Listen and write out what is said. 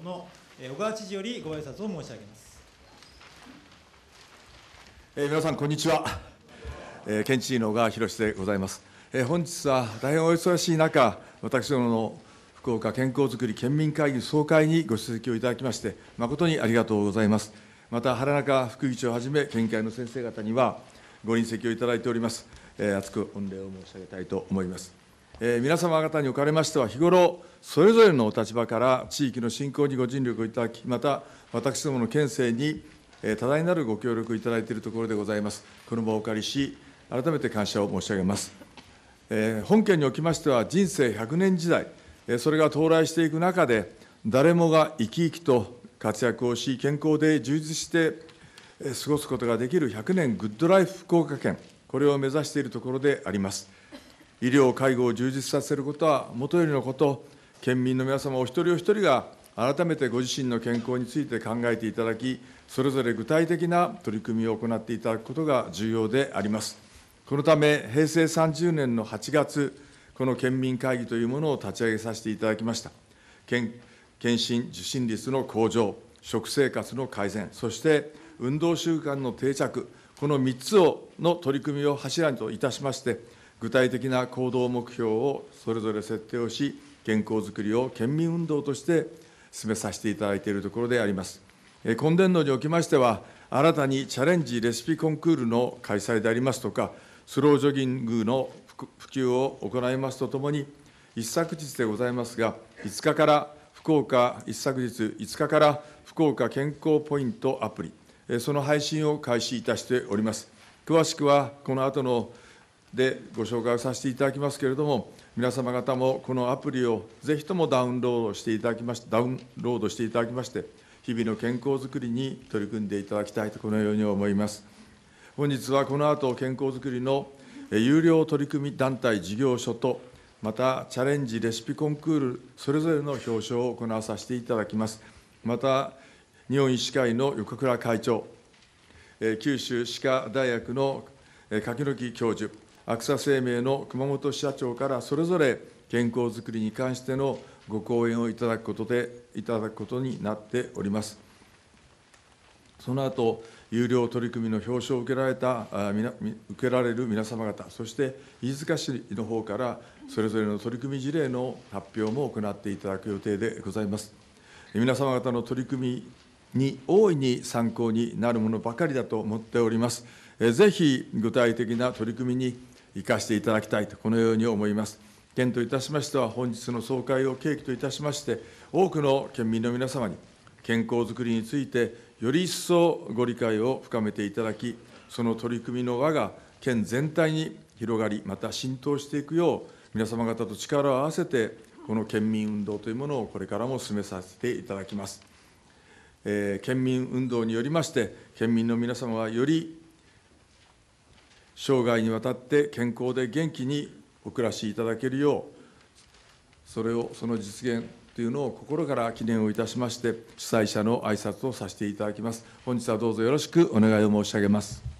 の小川知事よりご挨拶を申し上げます。 皆さん、こんにちは。県知事の小川博でございます。本日は大変お忙しい中、私どもの福岡健康づくり県民会議総会にご出席をいただきまして、誠にありがとうございます。また、原中副議長をはじめ、県議会の先生方には、ご臨席をいただいております。厚く御礼を申し上げたいと思います。皆様方におかれましては、日頃、それぞれのお立場から地域の振興にご尽力をいただき、また、私どもの県政に多大なるご協力をいただいているところでございます。この場をお借りし、改めて感謝を申し上げます。本県におきましては、人生100年時代、それが到来していく中で、誰もが生き生きと活躍をし、健康で充実して過ごすことができる100年グッドライフ福岡県、これを目指しているところであります。医療、介護を充実させることはもとよりのこと、県民の皆様お一人お一人が改めてご自身の健康について考えていただき、それぞれ具体的な取り組みを行っていただくことが重要であります。このため、平成30年の8月、この県民会議というものを立ち上げさせていただきました。検診・受診率の向上、食生活の改善、そして運動習慣の定着、この3つの取り組みを柱といたしまして、具体的な行動目標をそれぞれ設定をし、健康づくりを県民運動として進めさせていただいているところであります。今年度におきましては、新たにチャレンジレシピコンクールの開催でありますとか、スロージョギングの普及を行いますとともに、一昨日でございますが、一昨日から福岡健康ポイントアプリ、その配信を開始いたしております。詳しくは、この後のでご紹介をさせていただきますけれども、皆様方もこのアプリをぜひともダウンロードしていただきまして、日々の健康づくりに取り組んでいただきたいと、このように思います。本日はこの後、健康づくりの有料取り組み団体事業所と、またチャレンジレシピコンクール、それぞれの表彰を行わさせていただきます。また、日本医師会の横倉会長、九州歯科大学の柿木教授、アクサ生命の熊本支社長からそれぞれ健康づくりに関してのご講演をいただくことになっております。その後、有料取り組みの表彰を受けられる皆様方、そして飯塚市の方からそれぞれの取り組み事例の発表も行っていただく予定でございます。皆様方の取り組みに大いに参考になるものばかりだと思っております。ぜひ具体的な取り組みに生かしていただきたいと、このように思います。県といたしましては、本日の総会を契機といたしまして、多くの県民の皆様に健康づくりについて、より一層ご理解を深めていただき、その取り組みの輪が県全体に広がり、また浸透していくよう、皆様方と力を合わせて、この県民運動というものをこれからも進めさせていただきます。県民運動によりまして、県民の皆様はより生涯にわたって健康で元気にお暮らしいただけるよう、その実現というのを心から記念をいたしまして、主催者の挨拶をさせていただきます。本日はどうぞよろしくお願いを申し上げます。